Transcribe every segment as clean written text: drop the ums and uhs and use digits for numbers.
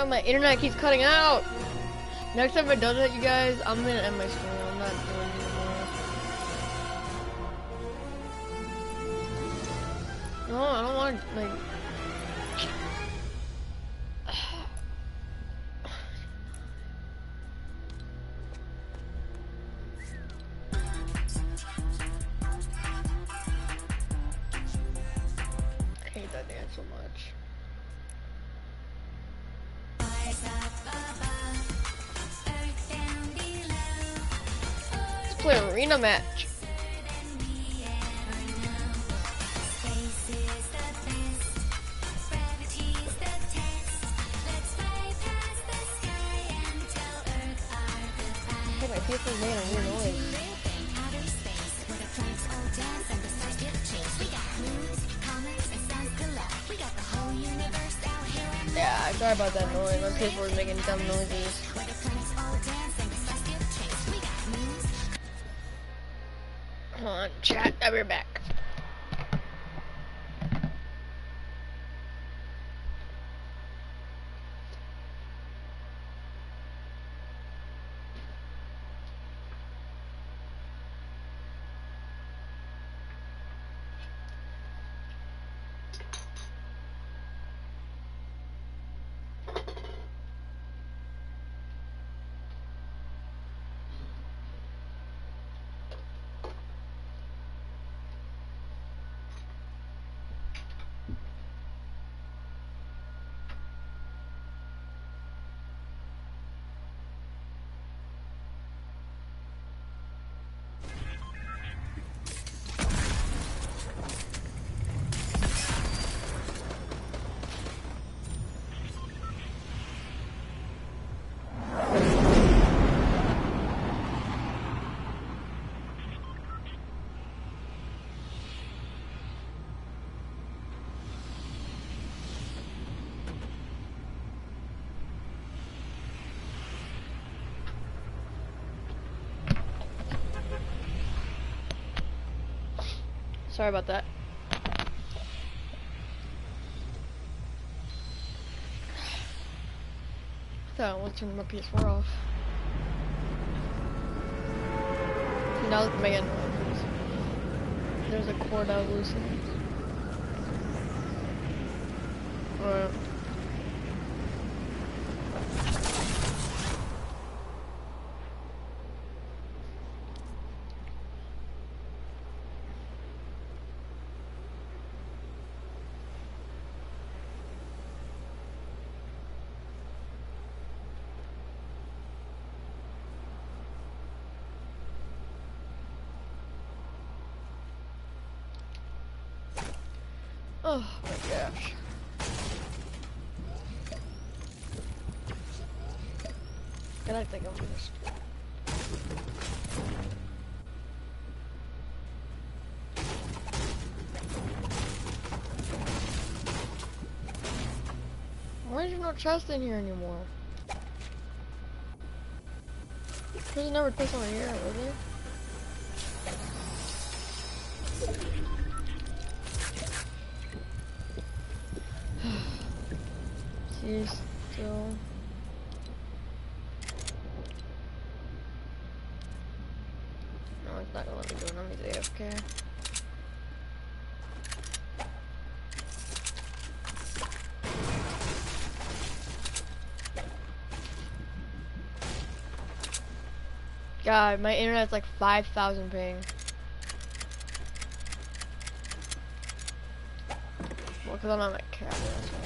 Oh, my internet keeps cutting out. Next time it does that, you guys, I'm gonna end my stream. I'm not doing it anymore. No, I don't want to, like... I hate that dance so much. Let's play an arena match. Hey, my PS4 made a weird noise. Yeah, sorry about that noise. My PS4 is making dumb noises. Hold on, chat. I'll be back. Sorry about that. I thought I was turning my PS4 off. Now it's making noise. There's a cord I was loosening. Alright. Oh my gosh. I think I'm just... Why is there no chest in here anymore? There's never chest over here, was there? See, still. No, it's not gonna let me do it. I'm just AFK. God, my internet's like 5,000 ping. Well, because I'm on my camera, that's why.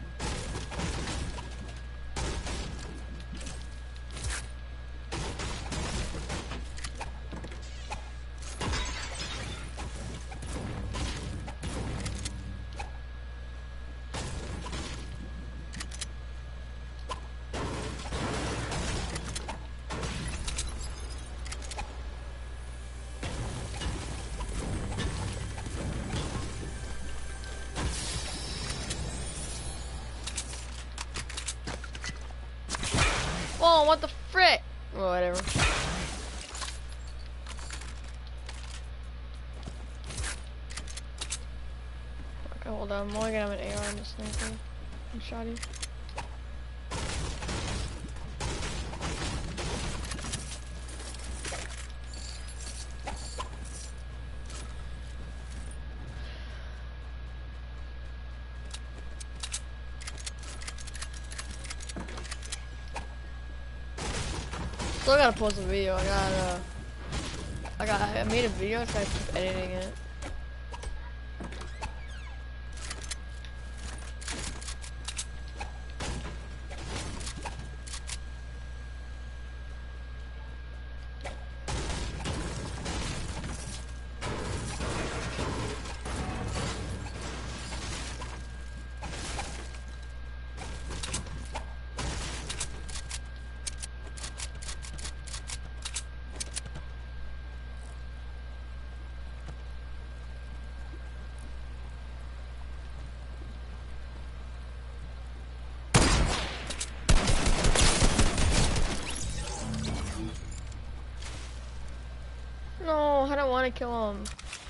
Oh, what the frick? Oh, whatever. Okay, hold on. I'm only gonna have an AR on this sniper. I'm shotty. Still gotta post a video. I made a video. I gotta keep editing it. No, I don't want to kill him.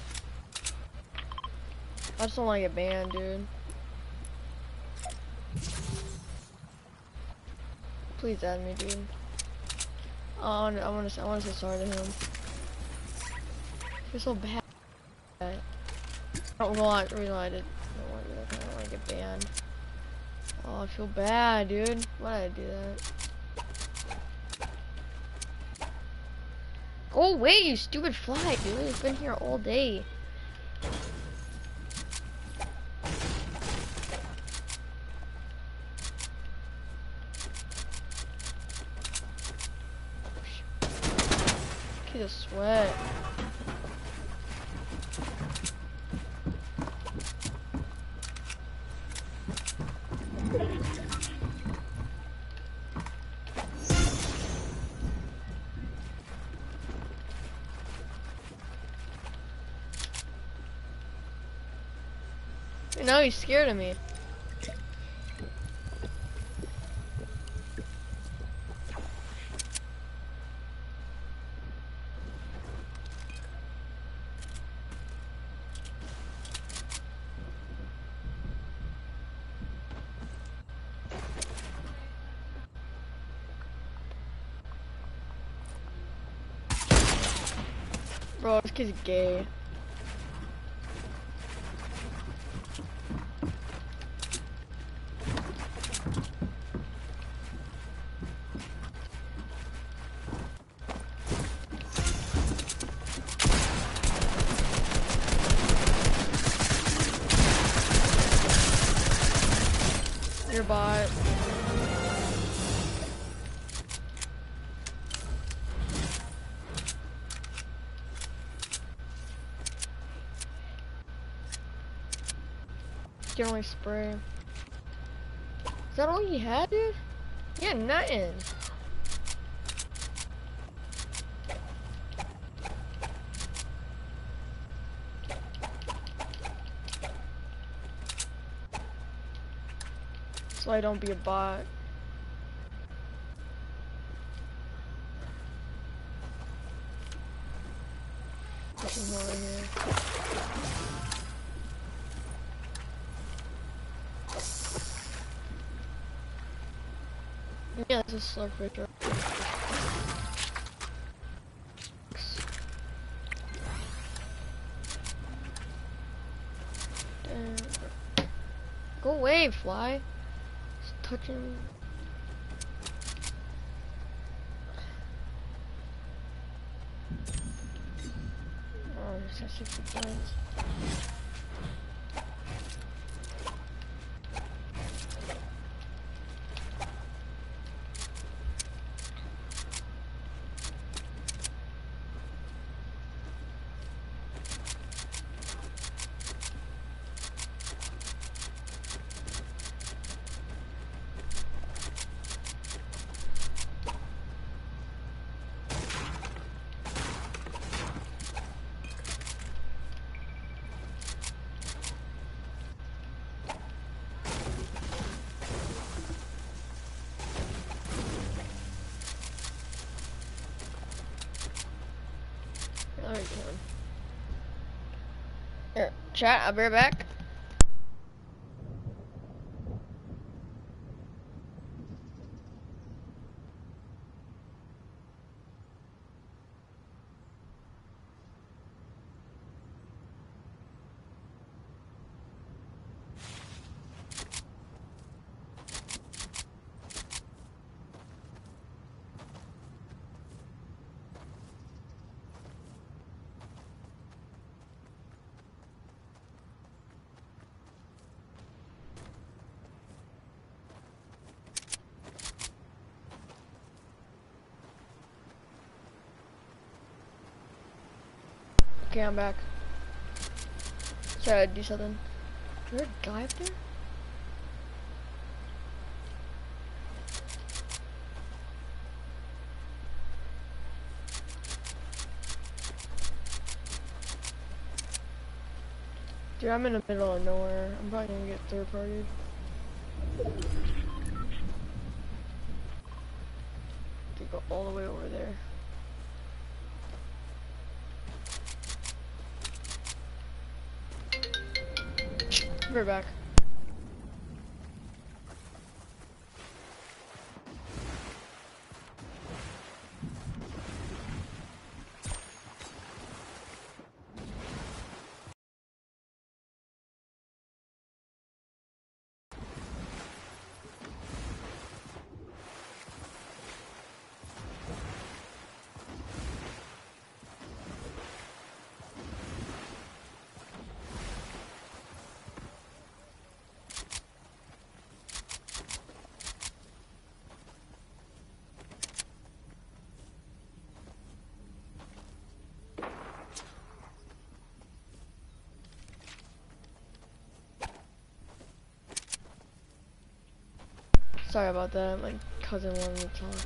I just don't want to get banned, dude. Please add me, dude. Oh, I want to say sorry to him. I feel so bad. I don't know why. Really, I didn't want to do that. I don't want to get banned. Oh, I feel bad, dude. Why did I do that? Go away, you stupid fly, dude. It's been here all day. Get a sweat. No, he's scared of me. Bro, this kid's gay. Your bot. You can only spray. Is that all he had, dude? He had nothing. So I don't be a bot. There's more right here. Yeah, this is slug picture. Go away, fly. It's touching. Oh, there's got 60 points. Here, chat, I'll be right back. Okay, I'm back. Sorry, I do something. Is there a guy up there? Dude, I'm in the middle of nowhere. I'm probably gonna get third partied. To go all the way over there. We're back. Sorry about that. My cousin wanted to talk.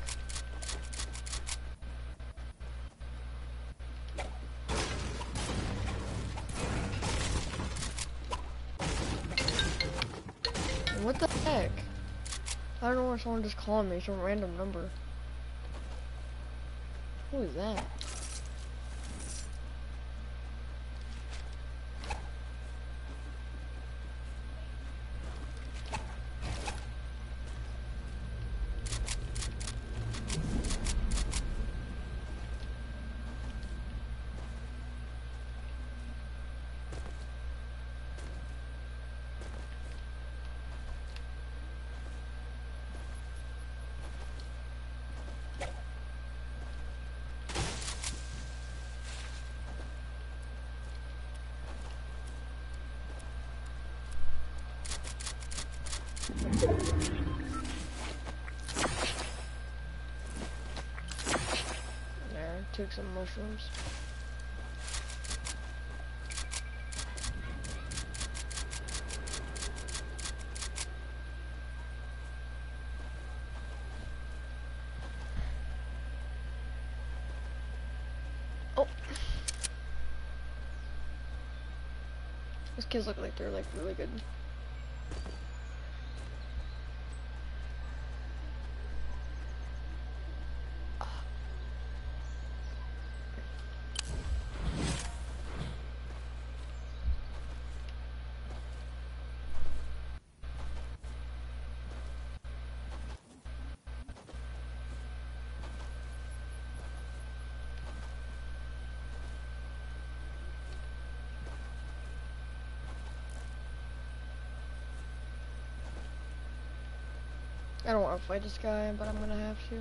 What the heck? I don't know why someone just called me, some random number. Who is that? There, took some mushrooms. Oh! These kids look like they're like really good. I don't want to fight this guy, but I'm gonna have to.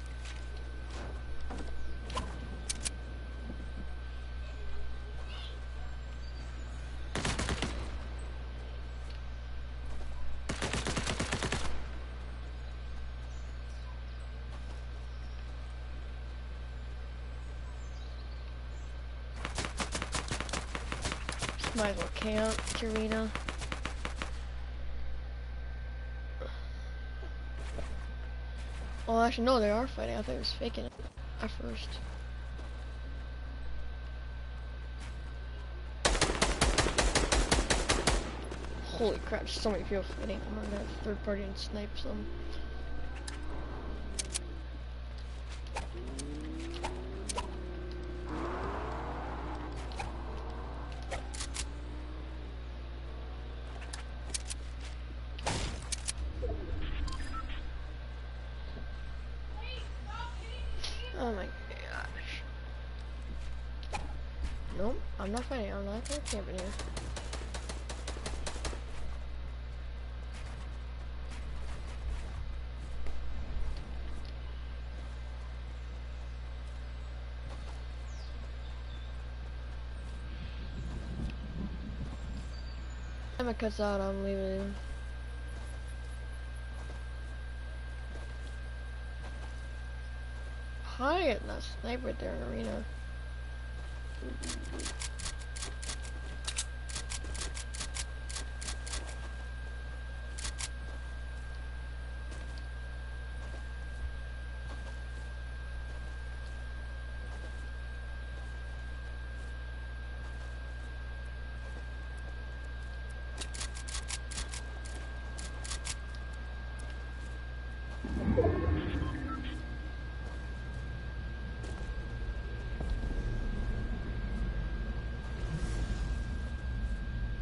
Might as well camp, Karina. Well, actually, no, they are fighting. I thought he was faking it at first. Holy crap, so many people fighting. I'm gonna have third party and snipe some. Oh my gosh. Nope, I'm not fighting. I'm not gonna camp in here. I'm gonna cut out. I'm leaving. Hi, getting that sniper there in arena.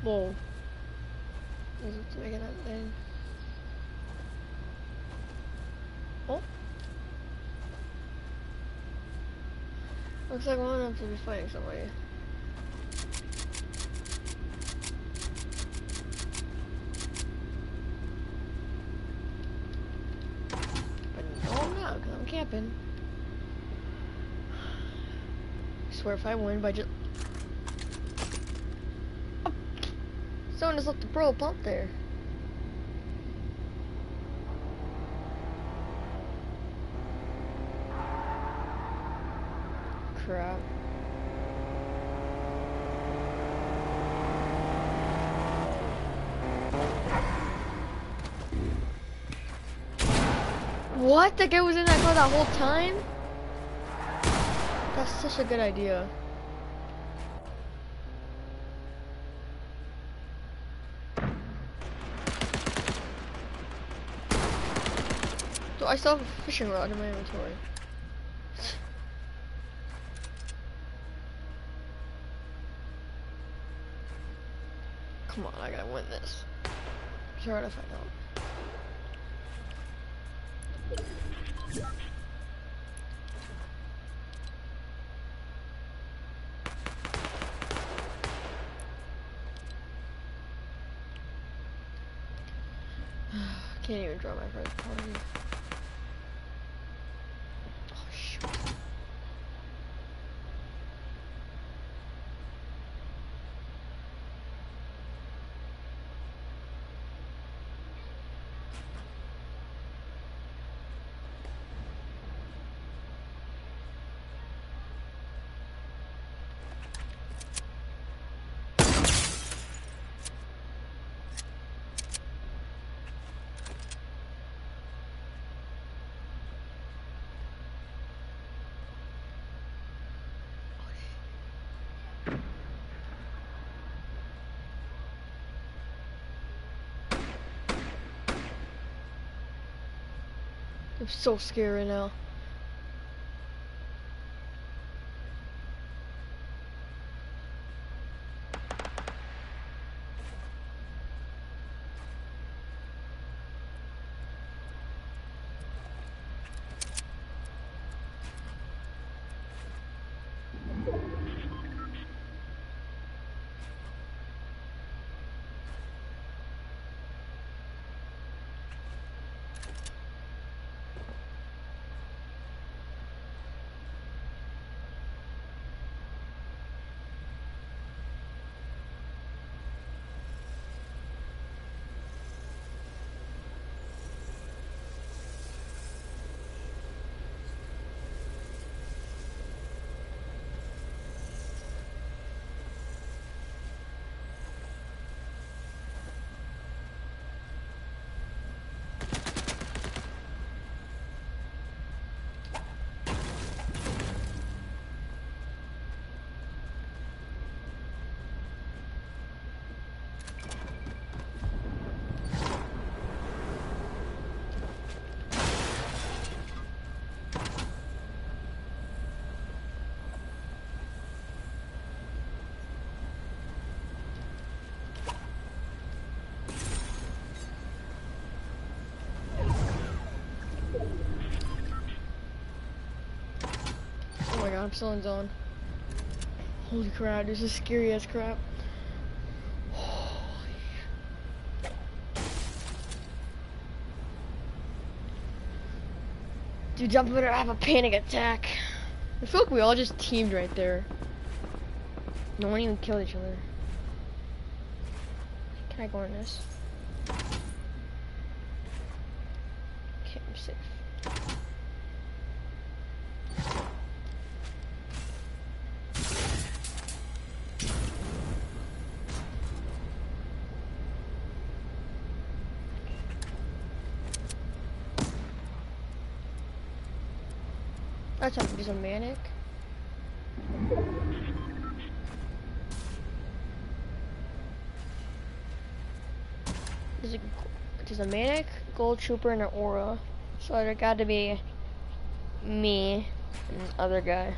Whoa. Is it making that thing? Oh. Looks like one of them to be fighting somebody. But no, I'm not, because I'm camping. I swear if I win by just... Oh. Someone just left the pro pump there. Crap. What? That guy was in that car that whole time? That's such a good idea. So I still have a fishing rod in my inventory. Come on, I gotta win this. Sure, if I don't. Can't even draw my first party. Oh shoot. I'm so scared right now. Oh my god, I'm still in zone. Holy crap, this is scary as crap. Dude, I'm gonna have a panic attack. I feel like we all just teamed right there. No one even killed each other. Can I go in this? Okay, I'm safe. That's just a manic. There's a manic, gold trooper, and an aura. So there got to be me and the other guy.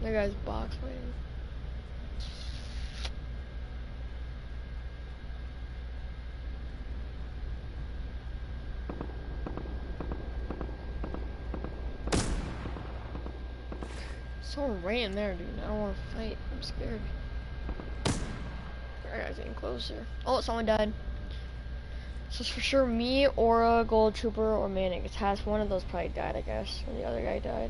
That guy's box waiting. Someone ran there, dude. I don't want to fight. I'm scared. That guy's getting closer. Oh, someone died. So it's for sure me, Aura, Gold Trooper, or Manic. It's has one of those probably died, I guess. And the other guy died.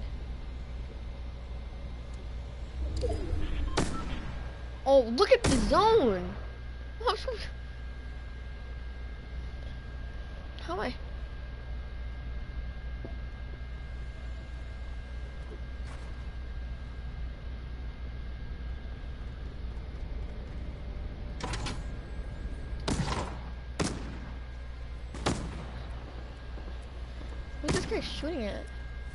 Oh, look at the zone! How am I? What's this guy shooting at?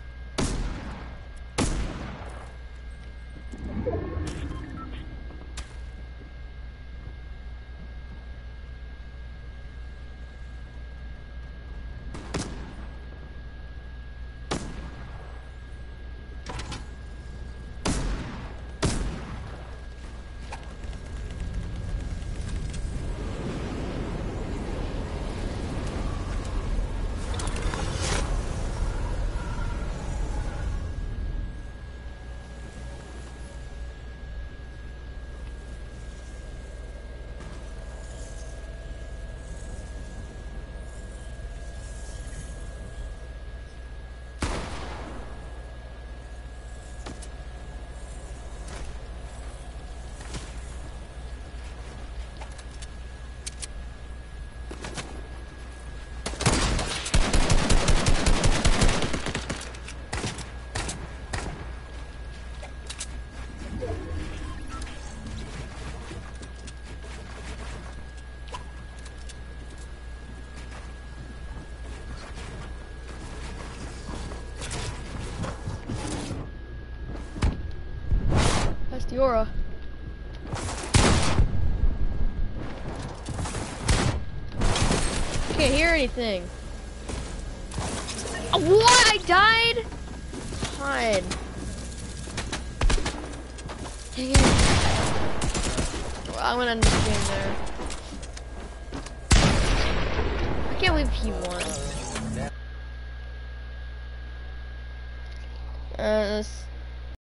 That's the Aura. Can't hear anything. Oh, what? I died? God. Dang it. Well, I'm gonna end this game there. I can't believe he won.